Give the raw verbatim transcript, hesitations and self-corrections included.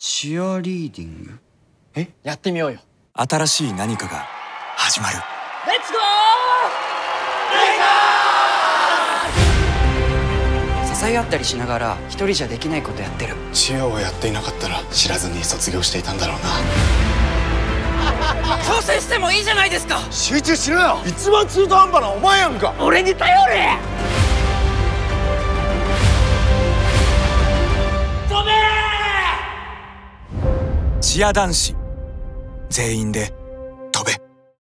チアリーディング？ え、やってみようよ。 新しい何かが始まる。 レッツゴー！ 支え合ったりしながら一人じゃできないことやってる。 チアをやっていなかったら知らずに卒業していたんだろうな。 挑戦してもいいじゃないですか。 集中しろよ。一番中途半端なお前やんか。 俺に頼れ。飛べー！ チア男子全員で飛べ。